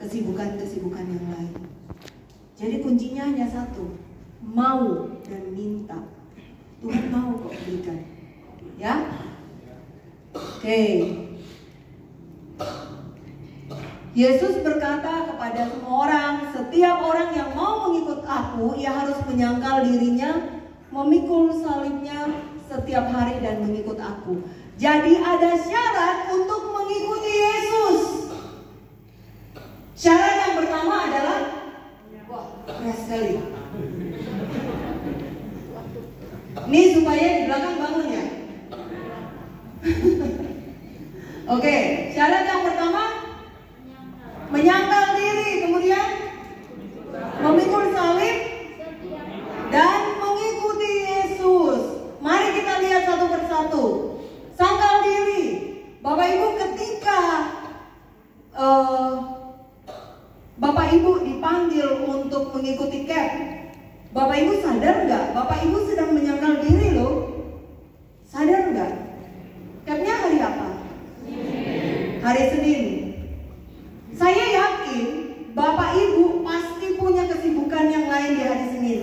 kesibukan-kesibukan yang lain. Jadi kuncinya hanya satu, mau dan minta. Tuhan mau kok berikan. Ya? Oke. Yesus berkata kepada semua orang, setiap orang yang mau mengikut aku, ia harus menyangkal dirinya, memikul salibnya setiap hari dan mengikut aku. Jadi ada syarat untuk mengikuti Yesus. Syarat yang pertama adalah, wah, keras sekali. Ini supaya di belakang bangun ya. Oke, syarat yang pertama menyangkal diri, kemudian memikul salib dan mengikuti Yesus. Mari kita lihat satu persatu. Sangkal diri. Bapak Ibu, ketika Bapak Ibu dipanggil untuk mengikuti camp, Bapak Ibu sadar nggak? Bapak Ibu sedang menyangkal diri loh. Sadar nggak? Campnya hari apa? Hari Senin. Saya yakin Bapak Ibu pasti punya kesibukan yang lain di hari Senin.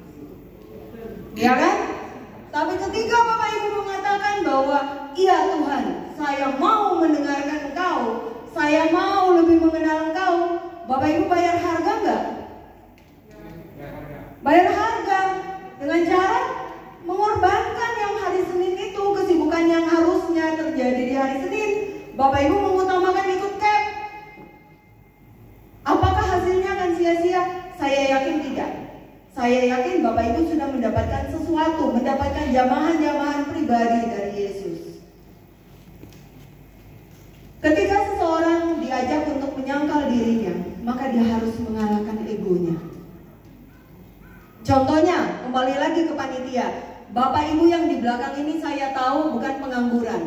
Ya kan? Tapi ketika Bapak Ibu mengatakan bahwa iya Tuhan, saya mau mendengarkan Engkau, saya mau lebih mengenal Engkau, Bapak Ibu bayar harga nggak? Bayar harga dengan cara mengorbankan yang hari Senin itu, kesibukan yang harusnya terjadi di hari Senin. Bapak Ibu mengutamakan ikut camp. Apakah hasilnya akan sia-sia? Saya yakin tidak. Saya yakin Bapak Ibu sudah mendapatkan sesuatu, mendapatkan jamahan-jamahan pribadi dari Yesus. Ketika seseorang diajak untuk menyangkal dirinya, maka dia harus mengalahkan egonya. Contohnya, kembali lagi ke panitia. Bapak Ibu yang di belakang ini saya tahu bukan pengangguran.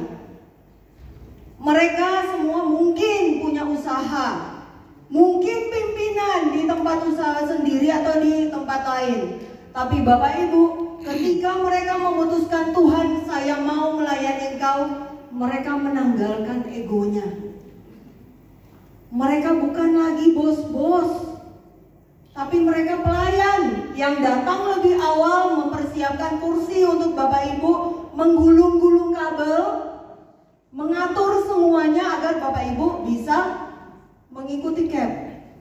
Mereka semua mungkin punya usaha, mungkin pimpinan di tempat usaha sendiri atau di tempat lain. Tapi Bapak Ibu, ketika mereka memutuskan Tuhan, saya mau melayani Engkau, mereka menanggalkan egonya. Mereka bukan lagi bos-bos, tapi mereka pelayan yang datang lebih awal, mempersiapkan kursi untuk Bapak Ibu, menggulung-gulung kabel, mengatur semuanya agar Bapak Ibu bisa mengikuti camp.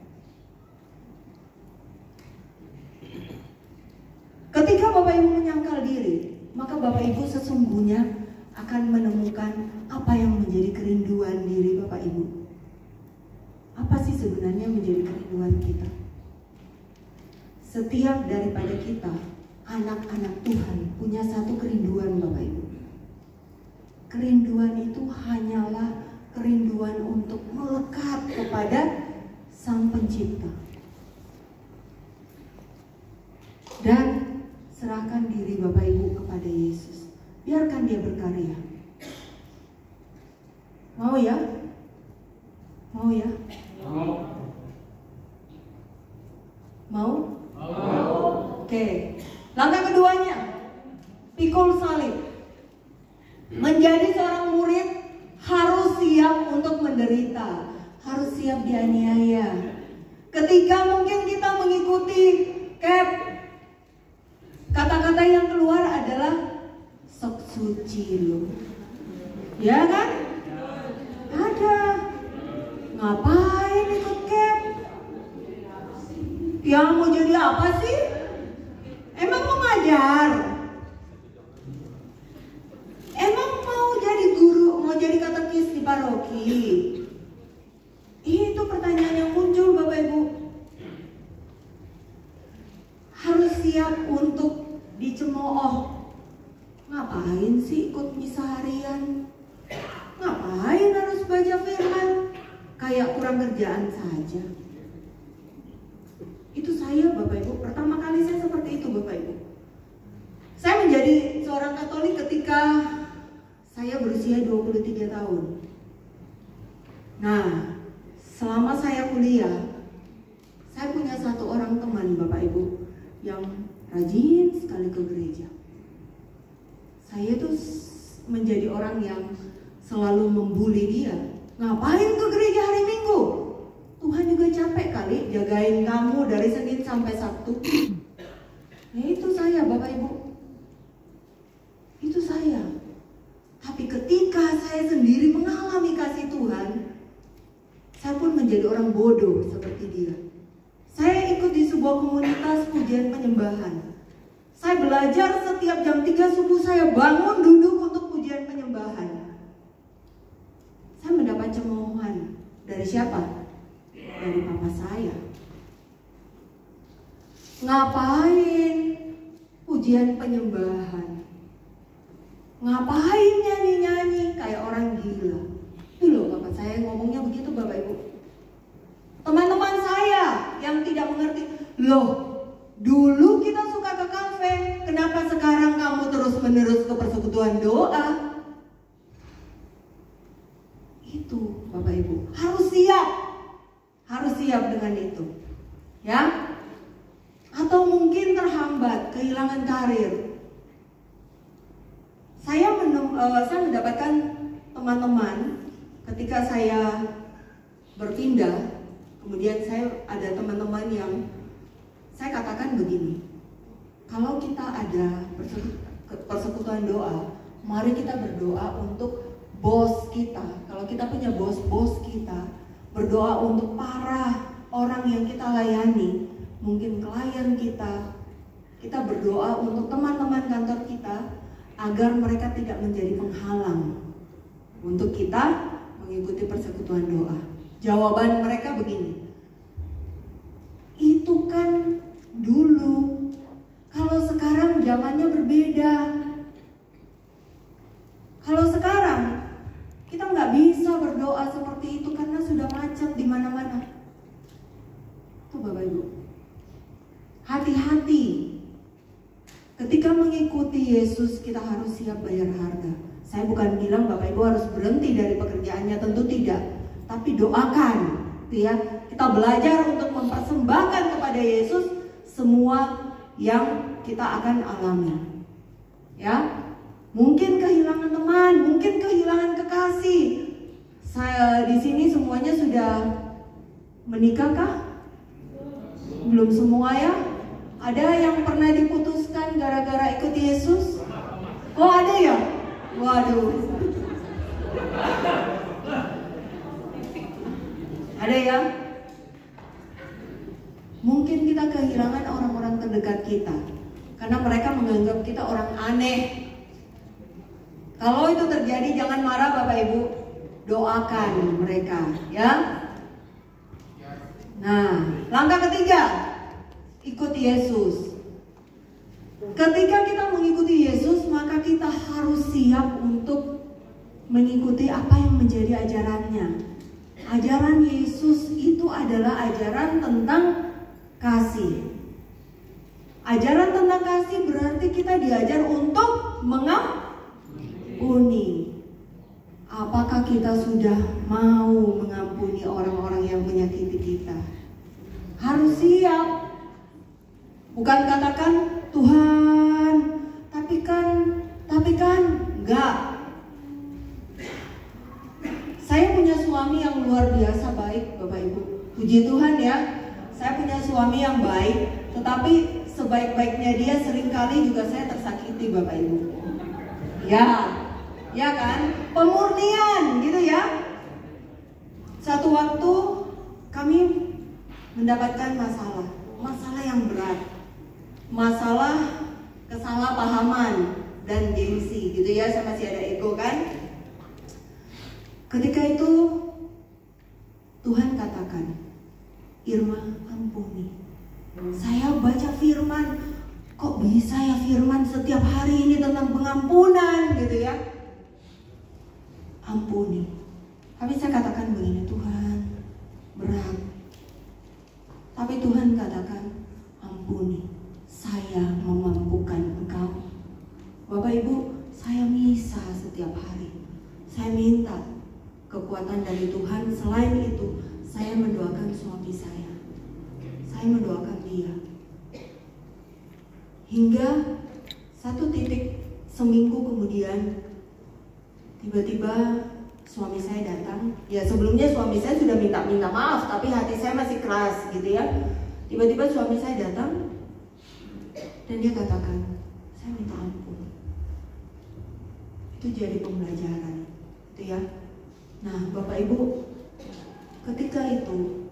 Ketika Bapak Ibu menyangkal diri, maka Bapak Ibu sesungguhnya akan menemukan apa yang menjadi kerinduan diri Bapak Ibu. Apa sih sebenarnya menjadi kerinduan kita? Setiap daripada kita, anak-anak Tuhan, punya satu kerinduan Bapak Ibu. Kerinduan itu hanyalah kerinduan untuk melekat kepada Sang Pencipta. Dan serahkan diri Bapak Ibu kepada Yesus. Biarkan dia berkarya. Mau ya? Mau ya? Mau? Oke. Langkah keduanya, pikul salib. Menjadi seorang murid harus siap untuk menderita, harus siap dianiaya. Ketika mungkin kita mengikuti camp, kata-kata yang keluar adalah sok suci lo. Ya kan? Ada. Ngapain ikut camp? Yang mau jadi apa sih? Emang mau ngajar? Emang mau jadi guru, mau jadi katekis di paroki? Itu pertanyaan yang muncul Bapak Ibu. Harus siap untuk dicemooh. Ngapain sih ikut misa harian? Ngapain harus baca firman? Kayak kurang kerjaan saja. Itu saya Bapak Ibu, pertama kali saya seperti itu Bapak Ibu. Saya menjadi seorang Katolik ketika saya berusia 23 tahun. Nah, selama saya kuliah, saya punya satu orang teman Bapak Ibu yang rajin sekali ke gereja. Saya tuh menjadi orang yang selalu membuli dia. Ngapain ke gereja hari Minggu? Tuhan juga catat kali jagain kamu dari Senin sampai Sabtu. Ya itu saya, Bapak Ibu. Itu saya. Tapi ketika saya sendiri mengalami kasih Tuhan, saya pun menjadi orang bodoh seperti dia. Saya ikut di sebuah komunitas pujian penyembahan. Saya belajar setiap jam 3 subuh saya bangun duduk untuk pujian penyembahan. Saya mendapat cemoohan. Dari siapa? Dari papa saya. Ngapain pujian penyembahan? Ngapain nyanyi-nyanyi kayak orang gila? Itu loh papa saya ngomongnya begitu, Bapak Ibu. Teman-teman saya yang tidak mengerti, loh dulu kita suka ke kafe, kenapa sekarang kamu terus-menerus ke persekutuan doa? Itu Bapak Ibu, harus siap dengan itu, ya. Atau mungkin terhambat, kehilangan karir. Saya mendapatkan teman-teman ketika saya berpindah. Kemudian saya ada teman-teman yang saya katakan begini, kalau kita ada persekutuan doa, mari kita berdoa untuk bos kita. Kalau kita punya bos kita, berdoa untuk para orang yang kita layani, mungkin klien kita berdoa untuk teman-teman kantor kita, agar mereka tidak menjadi penghalang untuk kita mengikuti persekutuan doa. Jawaban mereka begini, itu kan dulu, kalau sekarang zamannya berbeda. Kalau sekarang kita nggak bisa berdoa seperti itu karena sudah macet di mana-mana. Tuh Bapak Ibu, hati-hati. Ketika mengikuti Yesus kita harus siap bayar harga. Saya bukan bilang Bapak Ibu harus berhenti dari pekerjaannya, tentu tidak. Tapi doakan, ya. Kita belajar untuk mempersembahkan kepada Yesus semua yang kita akan alami. Ya. Mungkin kehilangan teman, mungkin kehilangan kekasih. Saya di sini semuanya sudah menikah kah? Belum semua ya? Ada yang pernah diputuskan gara-gara ikut Yesus? Oh ada ya? Waduh. Ada ya? Mungkin kita kehilangan orang-orang terdekat kita karena mereka menganggap kita orang aneh. Kalau itu terjadi jangan marah Bapak Ibu, doakan mereka ya. Nah, langkah ketiga, ikuti Yesus. Ketika kita mengikuti Yesus, maka kita harus siap untuk mengikuti apa yang menjadi ajarannya. Ajaran Yesus itu adalah ajaran tentang kasih. Ajaran tentang kasih berarti kita diajar untuk mengampuni. Apakah kita sudah mau mengampuni orang-orang yang menyakiti kita? Harus siap. Bukan katakan Tuhan, tapi kan enggak. Saya punya suami yang luar biasa baik, Bapak Ibu. Puji Tuhan ya. Saya punya suami yang baik, tetapi sebaik-baiknya dia seringkali juga saya tersakiti, Bapak Ibu. Ya kan? Pemurnian gitu ya. Satu waktu kami mendapatkan masalah yang berat. Masalah kesalahpahaman dan gengsi gitu ya, saya masih ada ego kan. Ketika itu Tuhan katakan, Irma ampuni. Saya baca firman, kok bisa ya firman setiap hari ini tentang pengampunan gitu ya. Ampuni. Tapi saya katakan begini, Tuhan berat. Tapi Tuhan katakan, ampuni. Saya memampukan engkau. Bapak Ibu, saya misa setiap hari. Saya minta kekuatan dari Tuhan. Selain itu, saya mendoakan suami saya. Saya mendoakan dia. Hingga satu titik seminggu kemudian, tiba-tiba suami saya datang. Ya sebelumnya suami saya sudah minta maaf, tapi hati saya masih keras gitu ya. Tiba-tiba suami saya datang dan dia katakan, saya minta ampun. Itu jadi pembelajaran, gitu ya. Nah, Bapak Ibu, ketika itu